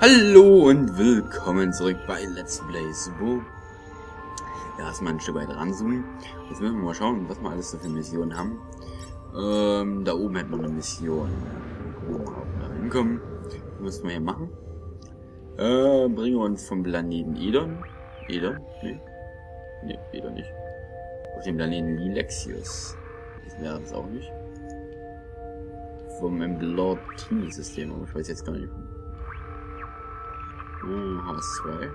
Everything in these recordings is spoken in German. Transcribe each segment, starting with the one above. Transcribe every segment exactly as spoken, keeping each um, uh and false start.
Hallo und willkommen zurück bei Let's Play Subo. Ja, erstmal ein Stück weit ranzoomen. Jetzt müssen wir mal schauen, was wir alles so für Missionen haben. Ähm, da oben hätten wir eine Mission. Wo wir auch da hinkommen. Was müssen wir hier machen? Äh, bringen wir uns vom Planeten Edon. Edon? Nee. Nee, Edon nicht. Auf dem Planeten Lilexius. Das wäre das auch nicht. Vom Emblor-Team-System, aber ich weiß jetzt gar nicht. Hm, H S zwei.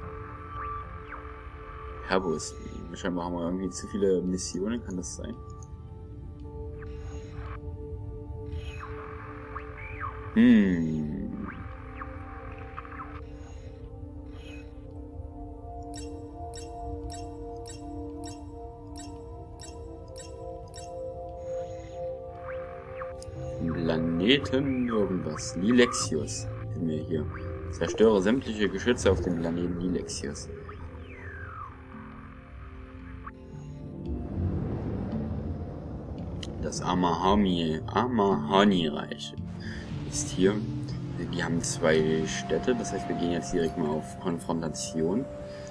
Herbus. Scheinbar haben wir irgendwie zu viele Missionen, kann das sein? Hm. Planeten irgendwas. Lilexius. Sind wir hier. Zerstöre sämtliche Geschütze auf dem Planeten Lilexius. Das Amahami, Amahani-Reich ist hier. Die haben zwei Städte, das heißt, wir gehen jetzt direkt mal auf Konfrontation.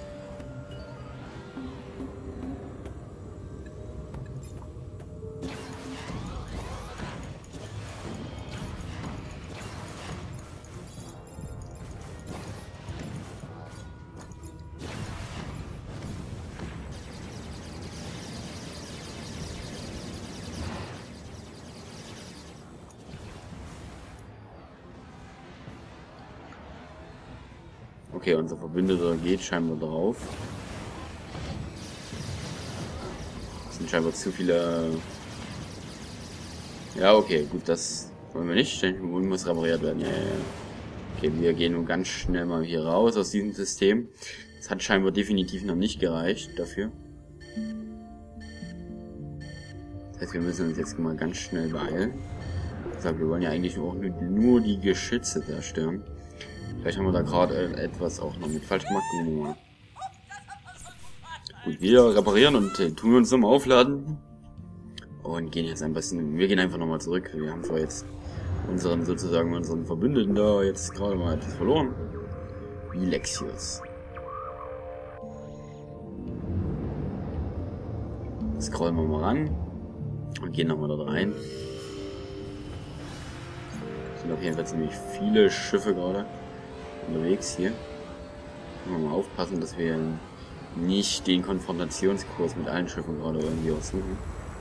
Okay, unser Verbündeter geht scheinbar drauf. Es sind scheinbar zu viele... Ja, okay, gut, das wollen wir nicht. Der Mond muss repariert werden. Ja, ja, ja. Okay, wir gehen nun ganz schnell mal hier raus aus diesem System. Das hat scheinbar definitiv noch nicht gereicht dafür. Das heißt, wir müssen uns jetzt mal ganz schnell beeilen. Also, wir wollen ja eigentlich auch nur die Geschütze zerstören. Vielleicht haben wir da gerade etwas auch noch mit falsch gemacht. Gut, wir reparieren und äh, tun wir uns zum Aufladen. Und gehen jetzt ein bisschen... Wir gehen einfach nochmal zurück. Wir haben zwar jetzt unseren, sozusagen unseren Verbündeten da jetzt gerade mal etwas verloren. Lilexius. Scrollen wir mal ran. Und gehen nochmal dort rein. Es sind auf jeden Fall ziemlich viele Schiffe gerade unterwegs hier. Müssen wir mal aufpassen, dass wir nicht den Konfrontationskurs mit allen Schiffen gerade irgendwie aussuchen.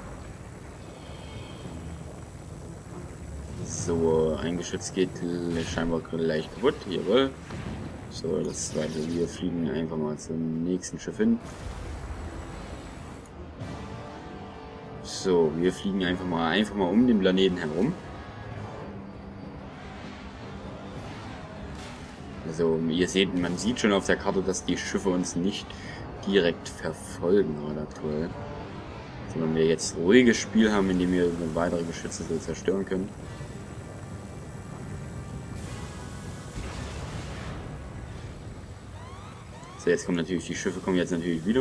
So, ein Geschütz geht scheinbar gleich kaputt. Jawohl. So, das zweite. Wir fliegen einfach mal zum nächsten Schiff hin. So, wir fliegen einfach mal einfach mal um den Planeten herum. Also, ihr seht, man sieht schon auf der Karte, dass die Schiffe uns nicht direkt verfolgen, oder aktuell. Sondern wir jetzt ruhiges Spiel haben, in dem wir weitere Geschütze so zerstören können. So, jetzt kommen natürlich, die Schiffe kommen jetzt natürlich wieder.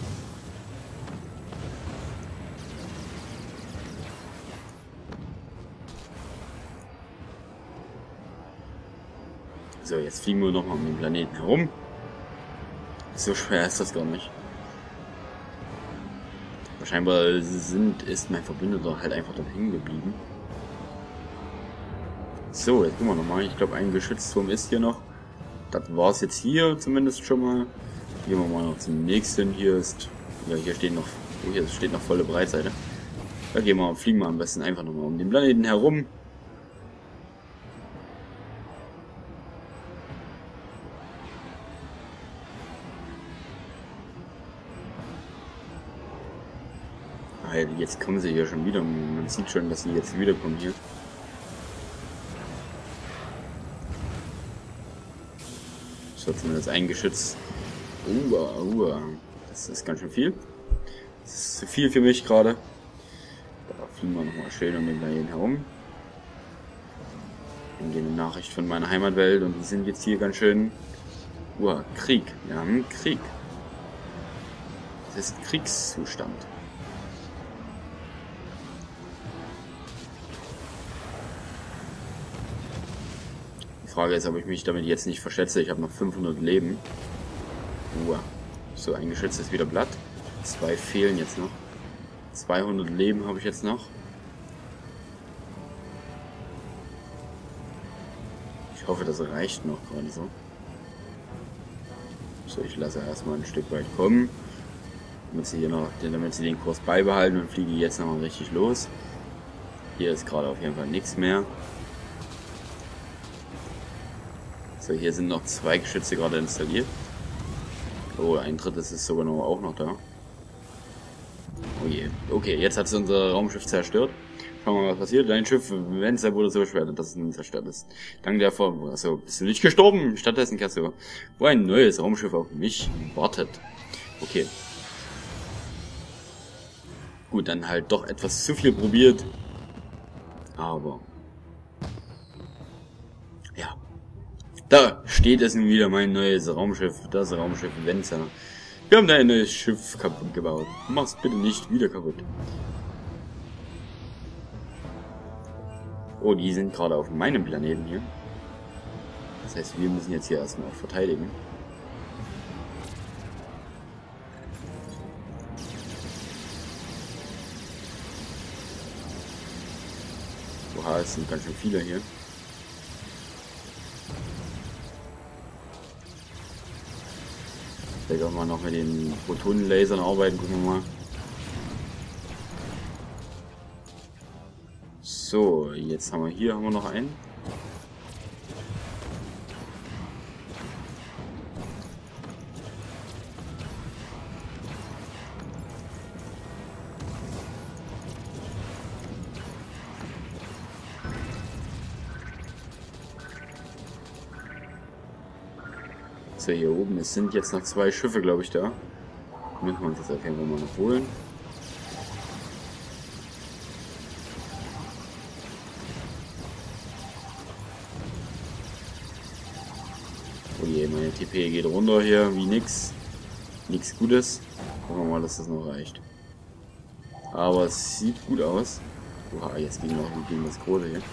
So, jetzt fliegen wir nochmal um den Planeten herum. So schwer ist das gar nicht. Scheinbar sind, ist mein Verbündeter halt einfach dort hängen geblieben. So, jetzt gucken wir nochmal. Ich glaube, ein Geschützturm ist hier noch. Das war es jetzt hier zumindest schon mal. Gehen wir mal noch zum nächsten. Hier ist... Ja, hier steht noch... Oh, hier steht noch volle Breitseite. Da gehen wir, fliegen wir am besten einfach nochmal um den Planeten herum. Jetzt kommen sie hier schon wieder. Man sieht schon, dass sie jetzt wiederkommen hier. So, zumindest ein Geschütz. Uh, uh, das ist ganz schön viel. Das ist zu viel für mich gerade. Da fliegen wir nochmal schön um den Planeten herum. Dann geht eine Nachricht von meiner Heimatwelt und die sind jetzt hier ganz schön. Uh, Krieg. Wir haben Krieg. Das ist Kriegszustand. Frage ist, ob ich mich damit jetzt nicht verschätze. Ich habe noch fünfhundert Leben. Uah. So, ein Geschütz ist wieder Blatt. Zwei fehlen jetzt noch. zweihundert Leben habe ich jetzt noch. Ich hoffe, das reicht noch gerade so. So, ich lasse erstmal ein Stück weit kommen. Damit sie, hier noch, damit sie den Kurs beibehalten und fliege jetzt nochmal richtig los. Hier ist gerade auf jeden Fall nichts mehr. So, hier sind noch zwei Geschütze gerade installiert. Oh, ein drittes ist sogar noch auch noch da. Oh je. Okay, jetzt hat es unser Raumschiff zerstört. Schauen wir mal, was passiert. Dein Schiff, wenn es wurde so beschwert, dass es nun zerstört ist. Dank der Form. Achso, bist du nicht gestorben? Stattdessen kannst du, wo ein neues Raumschiff auf mich wartet. Okay. Gut, dann halt doch etwas zu viel probiert. Aber. Ja. Da steht es nun wieder, mein neues Raumschiff. Das Raumschiff Venza. Wir haben dein neues Schiff kaputt gebaut. Mach's bitte nicht wieder kaputt. Oh, die sind gerade auf meinem Planeten hier. Das heißt, wir müssen jetzt hier erstmal auch verteidigen. Oha, es sind ganz schön viele hier. Vielleicht auch mal noch mit den Protonenlasern arbeiten, gucken wir mal. So, jetzt haben wir hier haben wir noch einen. So, hier oben, es sind jetzt noch zwei Schiffe, glaube ich, da. Müssen wir uns das auf jeden Fall mal noch holen. Oh je, meine T P geht runter hier, wie nix. Nichts Gutes. Gucken wir mal, dass das noch reicht. Aber es sieht gut aus. Oha, jetzt ging noch gegen das Große hier.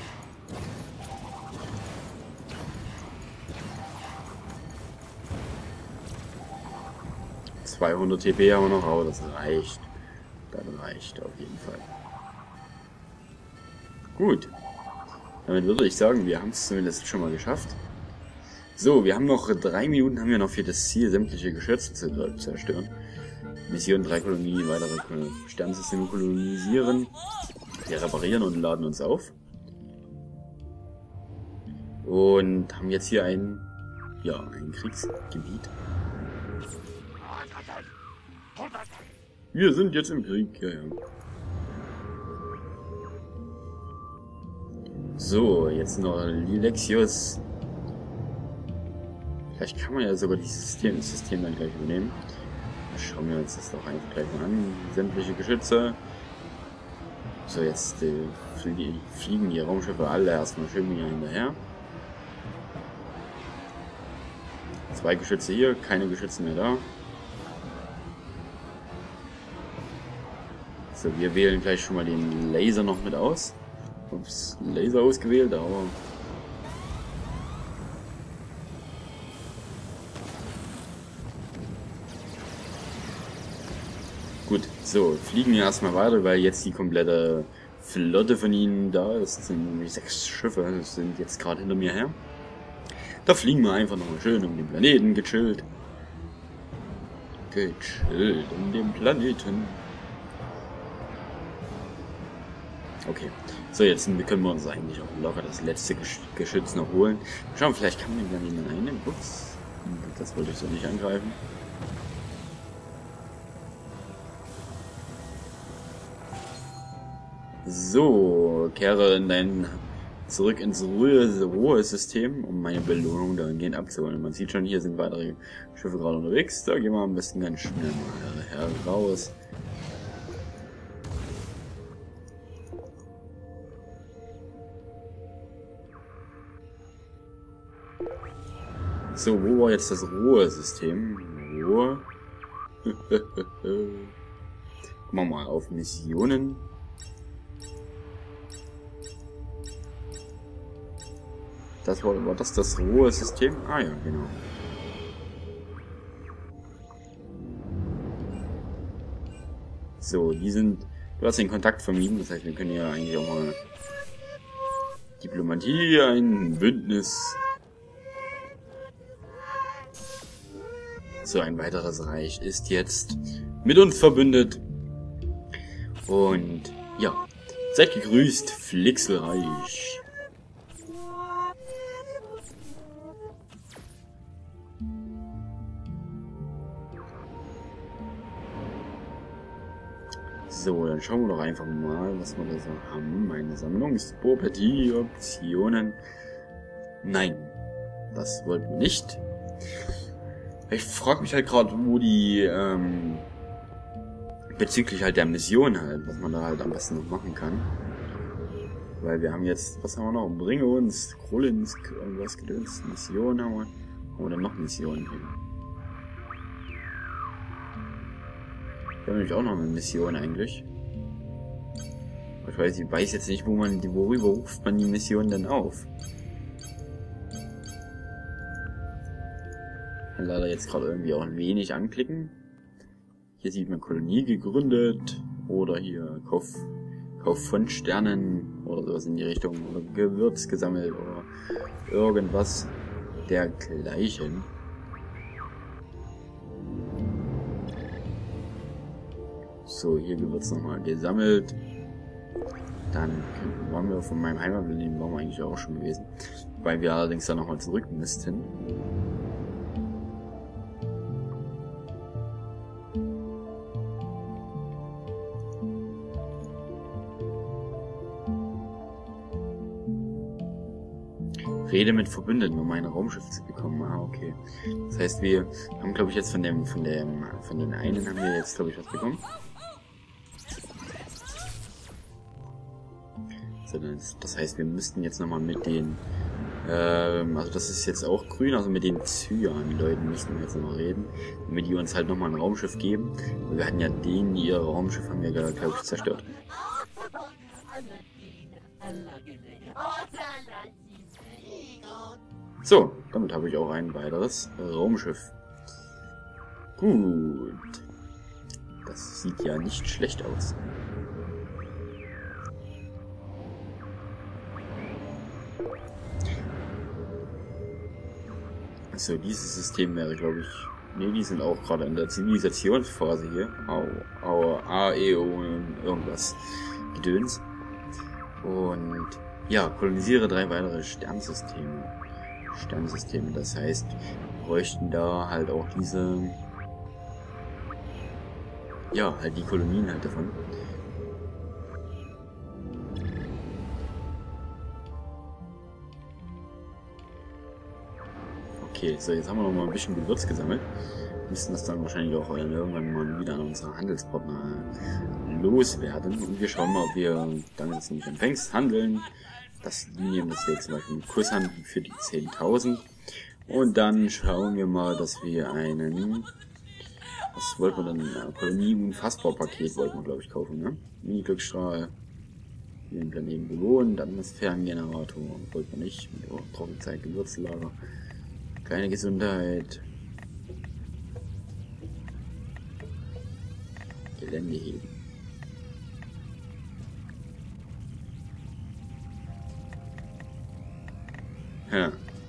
zweihundert T P haben wir noch, aber das reicht. Das reicht auf jeden Fall. Gut. Damit würde ich sagen, wir haben es zumindest schon mal geschafft. So, wir haben noch drei Minuten haben wir noch für das Ziel, sämtliche Geschütze zu zerstören. Mission drei Kolonien, weitere Sternsysteme kolonisieren. Wir reparieren und laden uns auf. Und haben jetzt hier ein, ja, ein Kriegsgebiet. Wir sind jetzt im Krieg, ja, ja. So, jetzt noch Lilexius. Vielleicht kann man ja sogar dieses System, das System dann gleich übernehmen. Schauen wir uns das doch einfach gleich mal an. Sämtliche Geschütze. So, jetzt äh, flie fliegen die Raumschiffe alle erstmal schön wieder hinterher. Zwei Geschütze hier, keine Geschütze mehr da. So, wir wählen gleich schon mal den Laser noch mit aus. Ups, Laser ausgewählt, aber... Gut, so, fliegen wir erstmal weiter, weil jetzt die komplette Flotte von ihnen da ist. Das sind nämlich sechs Schiffe, das sind jetzt gerade hinter mir her. Da fliegen wir einfach nochmal schön um den Planeten, gechillt. Gechillt um den Planeten. Okay, so jetzt können wir uns eigentlich auch locker das letzte Geschütz noch holen. Schauen, vielleicht kann man den dann einnehmen. Ups, das wollte ich so nicht angreifen. So, kehre in dein zurück ins Ruhesystem, um meine Belohnung dahingehend abzuholen. Man sieht schon, hier sind weitere Schiffe gerade unterwegs. Da gehen wir am besten ganz schnell mal heraus. So, wo war jetzt das Ruhesystem? Ruhe. Gucken wir mal auf Missionen. Das war, war das das rohe System? Ah ja, genau. So, die sind... Du hast den Kontakt vermieden, das heißt, wir können ja eigentlich auch mal... Diplomatie, ein Bündnis... So, ein weiteres Reich ist jetzt mit uns verbündet. Und ja, seid gegrüßt, Flixelreich. So, dann schauen wir doch einfach mal, was wir da so haben. Meine Sammlung ist Property, Optionen. Nein, das wollten wir nicht. Ich frage mich halt gerade, wo die, ähm, bezüglich halt der Mission halt, was man da halt am besten noch machen kann. Weil wir haben jetzt, was haben wir noch? Bringe uns, Krollins, irgendwas gedöns, Mission haben wir. Oder noch Missionen hier. Wir haben nämlich auch noch eine Mission eigentlich. Aber ich weiß, ich weiß jetzt nicht, wo man, worüber ruft man die Mission denn auf. Kann leider jetzt gerade irgendwie auch ein wenig anklicken. Hier sieht man Kolonie gegründet oder hier Kauf, Kauf von Sternen oder sowas in die Richtung oder Gewürz gesammelt oder irgendwas dergleichen. So, hier Gewürz nochmal gesammelt. Dann waren wir von meinem Heimatberlin, waren wir eigentlich auch schon gewesen. Weil wir allerdings dann nochmal zurück müssten. Rede mit Verbündeten, um ein Raumschiff zu bekommen. Ah, okay. Das heißt, wir haben, glaube ich, jetzt von dem, von dem, von den einen haben wir jetzt, glaube ich, was bekommen. So, das, das heißt, wir müssten jetzt nochmal mit den, ähm, also das ist jetzt auch grün, also mit den Cyan-Leuten müssten wir jetzt nochmal reden, damit die uns halt nochmal ein Raumschiff geben. Wir hatten ja den, ihr Raumschiff haben wir, glaube ich, zerstört. So, damit habe ich auch ein weiteres Raumschiff. Gut. Das sieht ja nicht schlecht aus. Also dieses System wäre, glaube ich... Ne, die sind auch gerade in der Zivilisationsphase hier. Au, au, A, E, O und irgendwas Gedöns. Und ja, kolonisiere drei weitere Sternsysteme. Sternsysteme, das heißt, wir bräuchten da halt auch diese, ja, halt die Kolonien halt davon. Okay, so jetzt haben wir noch mal ein bisschen Gewürz gesammelt. Wir müssen das dann wahrscheinlich auch irgendwann mal wieder an unsere Handelspartner loswerden. Und wir schauen mal, ob wir dann jetzt nicht empfängst handeln. Das, die nehmen das jetzt zum Beispiel mit Kurshandel für die zehntausend. Und dann schauen wir mal, dass wir einen... Was wollten wir dann? Kolonie-Unfassbar-Paket wollten wir, glaube ich, kaufen, ne? Mini-Glücksstrahl. Den Planeten bewohnen. Dann das Ferngenerator. Wollten wir nicht. Mit oh, Trockenzeit, Gewürzlager. Keine Gesundheit. Gelände heben. Ja.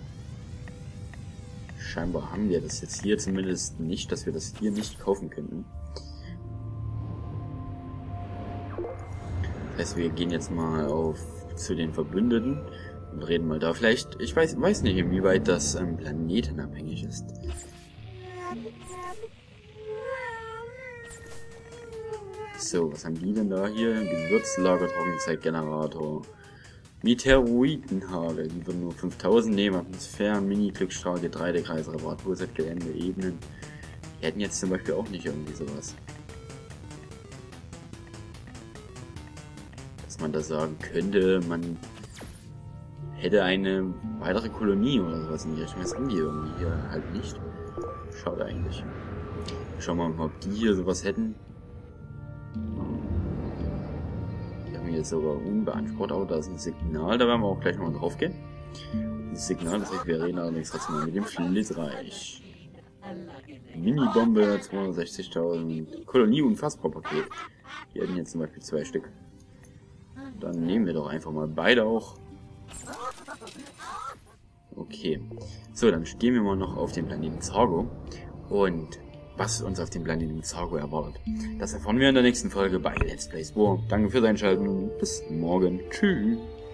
Scheinbar haben wir das jetzt hier zumindest nicht, dass wir das hier nicht kaufen könnten. Das heißt, wir gehen jetzt mal auf zu den Verbündeten und reden mal da. Vielleicht, ich weiß, weiß nicht, inwieweit das ähm, planetenabhängig ist. So, was haben die denn da hier? Gewürzlager, Trockenzeitgenerator. Meteoritenhagel, die würden nur fünftausend nehmen, Atmosphären, Mini-Glücksstrahl, Getreidekreis, Reparaturset, Gelände, Ebenen. Die hätten jetzt zum Beispiel auch nicht irgendwie sowas. Dass man da sagen könnte, man hätte eine weitere Kolonie oder sowas in die Richtung. Das haben die irgendwie hier halt nicht. Schade eigentlich. Schauen wir mal, ob die hier sowas hätten. Jetzt sogar unbeansprucht, aber da ist ein Signal, da werden wir auch gleich nochmal drauf gehen. Signal, das heißt, wir reden allerdings trotzdem mal mit dem Flitzreich. Mini-Bombe, zweihundertsechzigtausend. Kolonie- und Fassbaupaket. Wir hätten jetzt zum Beispiel zwei Stück. Dann nehmen wir doch einfach mal beide auch. Okay. So, dann stehen wir mal noch auf dem Planeten Zargo. Und was uns auf dem Planeten Zargo erwartet, das erfahren wir in der nächsten Folge bei Let's Play Spore. Danke fürs Einschalten. Bis morgen. Tschüss.